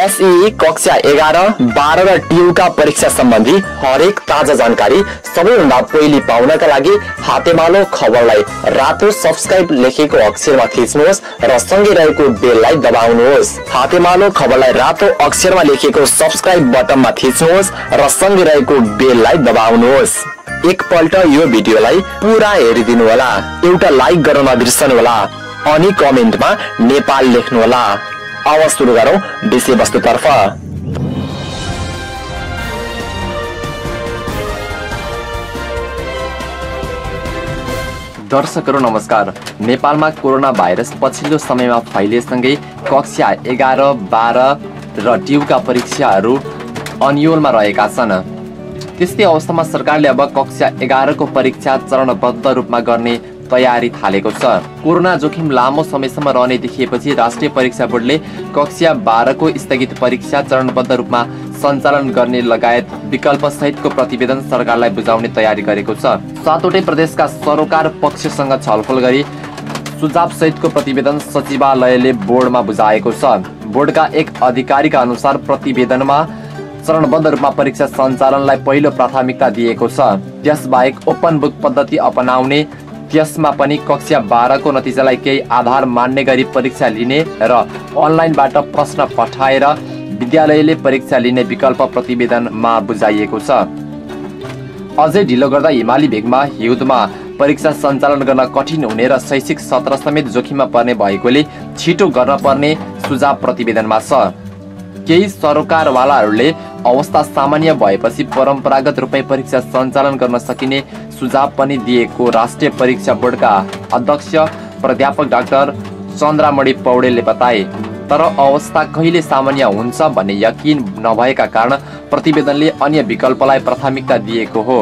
एसई कक्षा 11, 12 र ट्युका परीक्षा सम्बन्धी हरेक ताजा जानकारी सबैभन्दा पहिले पाउनका लागि हातेमालो खबरलाई रातो सब्स्क्राइब लेखेको अक्षरमा थिच्नुहोस् र सँगै रहेको बेललाई दबाउनुहोस्। हातेमालो खबरलाई रातो अक्षरमा लेखेको सब्स्क्राइब बटनमा थिच्नुहोस् र सँगै रहेको बेललाई दबाउनुहोस्। एकपल्ट यो भिडियोलाई पुरा हेरिदिनु होला, एउटा लाइक गर्न नबिर्सनु होला अनि कमेन्टमा नेपाल लेख्नु होला। अब सुरु गरौँ विषयवस्तुतर्फ। दर्शकहरू नमस्कार। नेपालमा कोरोना भाइरस पछिल्लो समयमा फैलिएसँगै कक्षा 11, 12 र ट्युका परीक्षाहरू अन्योलमा रहेका छन्। त्यस्तै अवस्थामा सरकारले अब कक्षा 11 को परीक्षा चरणबद्ध रूपमा गर्ने तयारी थालेको छ। कोरोना जोखिम लामो समयसम्म रहने देखिएपछि राष्ट्रिय परीक्षा बोर्डले कक्षा 12 को स्थगित परीक्षा चरणबद्ध रूपमा सञ्चालन गर्ने लगायत विकल्प सहितको प्रतिवेदन सरकारलाई बुझाउने तयारी गरेको छ। 7वटै प्रदेशका सरोकार पक्षसँग छलफल गरी सुझाव सहितको प्रतिवेदन सचिवालयले बोर्डमा बुझाएको छ। बोर्डका एक अधिकारीका अनुसार प्रतिवेदनमा चरणबद्ध रूपमा परीक्षा सञ्चालनलाई पहिलो प्राथमिकता दिएको छ। त्यसबाहेक ओपन बुक पद्धति अपनाउने, त्यसमा पनि कक्षा 12 को नतिजालाई केही आधार मान्ने गरी परीक्षा लिने र अनलाइनबाट प्रश्न पठाएर विद्यालयले परीक्षा लिने विकल्प प्रतिवेदनमा बुझाइएको छ। अझै ढिलो गर्दा हिमाली भेगमा हिउँदमा परीक्षा सञ्चालन गर्न कठिन हुने र शैक्षिक सत्र समेत जोखिममा पर्ने भएकोले छिटो गर्न पर्ने सुझाव प्रतिवेदनमा छ। केही सरोकारवालाहरूले अवस्था सामान्य भएपछि परम्परागत रूपमै परीक्षा सञ्चालन गर्न सकिने सुझाव पनि दिएको राष्ट्रिय परीक्षा बोर्डका अध्यक्ष प्राध्यापक डाक्टर चन्द्रमणि पौडेलले बताए। तर अवस्था कहिले सामान्य हुन्छ भन्ने यकिन नभएका कारण प्रतिवेदनले अन्य विकल्पलाई प्राथमिकता दिएको हो।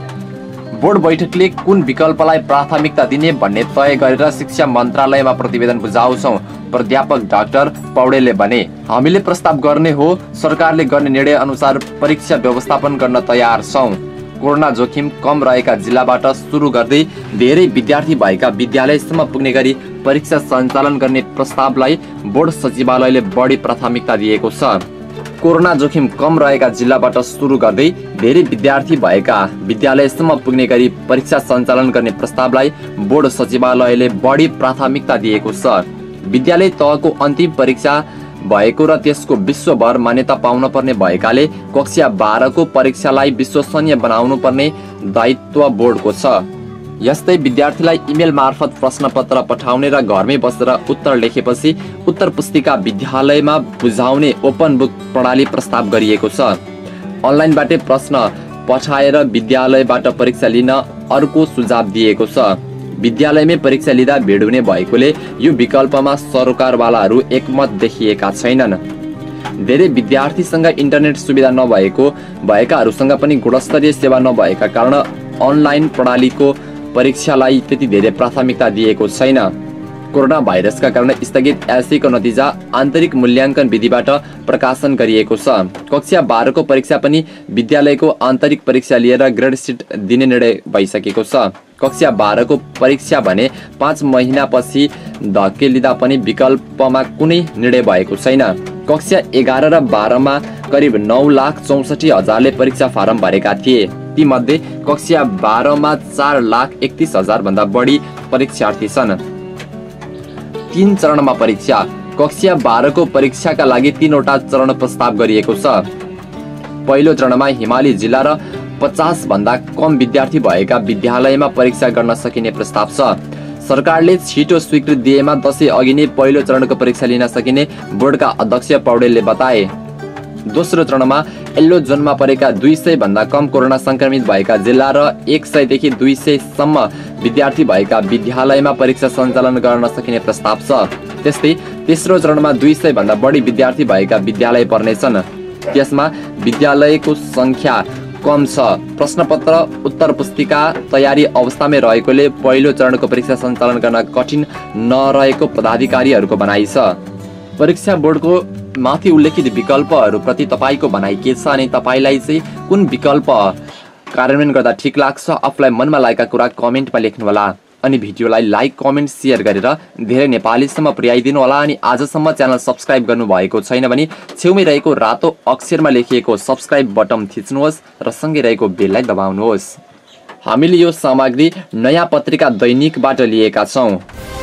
बोर्ड बैठकले कुन विकल्पलाई प्राथमिकता दिने भन्ने तय गरेर शिक्षा मन्त्रालयमा प्रतिवेदन बुझाउँछौँ, प्राध्यापक डाक्टर पौडेलले भने। हामीले प्रस्ताव गर्ने हो, सरकारले गर्ने निर्णय अनुसार परीक्षा व्यवस्थापन गर्न तयार छौँ। कोरोना जोखिम कम रहेका जिल्लाबाट सुरु गर्दै धेरै विद्यार्थी भएका विद्यालयसम्म पुग्ने गरी परीक्षा सञ्चालन गर्ने प्रस्तावलाई बोर्ड सचिवालयले बढी प्राथमिकता दिएको छ। कोरोना जोखिम कम रहेका जिल्लाबाट सुरु गर्दै धेरै विद्यार्थी भएका विद्यालयसम्म पुग्ने गरी परीक्षा सञ्चालन गर्ने प्रस्तावलाई बोर्ड सचिवालयले बढी प्राथमिकता दिएको छ। विद्यालय तहको अन्तिम परीक्षा भएको र त्यसको विश्वभर मान्यता पाउन पर्ने भएकाले कक्षा 12 को परीक्षालाई विश्वसनीय बनाउनु पर्ने दायित्व बोर्डको छ। यस्तै विद्यार्थीलाई इमेल मार्फत प्रश्नपत्र पठाउने र घरमै बसेर उत्तर लेखेपछि उत्तर पुस्तिका विद्यालयमा बुझाउने ओपन बुक प्रणाली प्रस्ताव गरिएको छ। अनलाइनबाटै प्रश्न पठाएर विद्यालयबाट परीक्षा लिन अर्को सुझाव दिएको छ। विद्यालयमै परीक्षा लिँदा भिड हुने भएकोले यो विकल्पमा सरोकारवालाहरू एकमत देखिएका छैनन्। धेरै विद्यार्थीसँग इन्टरनेट सुविधा भएकाहरूसँग पनि गुणस्तरीय सेवा नभएका कारण अनलाइन प्रणालीको परीक्षालाई त्यति धेरै प्राथमिकता दिएको छैन। कोरोना भाइरसका कारण स्थगित एसईको नतिजा आन्तरिक मूल्याङ्कन विधिबाट प्रकाशन गरिएको छ। कक्षा 12 को परीक्षा पनि विद्यालयको आन्तरिक परीक्षा लिएर ग्रेड सिट दिने निर्णय भइसकेको छ। कक्षा 12 को परीक्षा भने 5 महिनापछि धकेलिँदा पनि विकल्पमा कुनै निर्णय भएको छैन। कक्षा 11 र 12 मा करिब 9,64,000ले परीक्षा फारम भरेका थिए। ती मध्ये कक्षा 12 मा 4,31,000 भन्दा बढी परीक्षार्थी छन्। 3 चरणमा परीक्षा। कक्षा 12 को परीक्षाका लागि 3वटा चरण प्रस्ताव गरिएको छ। पहिलो चरणमा हिमाली जिल्ला र 50 भन्दा कम विद्यार्थी भएका विद्यालयमा परीक्षा गर्न सकिने प्रस्ताव छ। सरकारले छिटो स्वीकृति दिएमा दशैं अघि नै पहिलो चरणको परीक्षा लिन सकिने बोर्डका अध्यक्ष पौडेलले बताए। दोस्रो चरणमा येल्लो जोनमा परेका 200 भन्दा कम कोरोना संक्रमित भएका जिल्ला र 100 देखि 200 सम्म विद्यार्थी भएका विद्यालयमा परीक्षा सञ्चालन गर्न सकिने प्रस्ताव छ। त्यस्तै तेस्रो चरणमा 200 भन्दा बढी विद्यार्थी भएका विद्यालय पर्नेछन्। त्यसमा विद्यालयको संख्या कम छ। प्रश्नपत्र उत्तर पुस्तिका तयारी अवस्थामै रहेकोले पहिलो चरणको परीक्षा सञ्चालन गर्न कठिन नरहेको पदाधिकारीहरूको भनाइ छ। परीक्षा बोर्डको माथि उल्लेखित विकल्पहरूप्रति तपाईको भनाइ के छ अनि तपाईलाई चाहिँ कुन विकल्प कार्यान्वयन गर्दा ठिक लाग्छ? आफूलाई मनमा लागेका कुरा कमेन्टमा लेख्नुहोला। अनि भिडियोलाई लाइक कमेन्ट सेयर गरेर धेरै नेपालीसम्म पुर्याइदिनु होला। अनि आजसम्म च्यानल सब्स्क्राइब गर्नुभएको छैन भने छेउमै रहेको रातो अक्षरमा लेखिएको सब्स्क्राइब बटन थिच्नुहोस् र सँगै रहेको बेललाई दबाउनुहोस्। हामीले यो सामग्री नयाँ पत्रिका दैनिकबाट लिएका छौं।